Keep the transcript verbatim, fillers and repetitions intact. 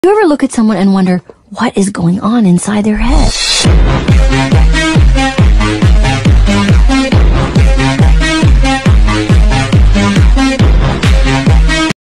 You ever look at someone and wonder what is going on inside their head?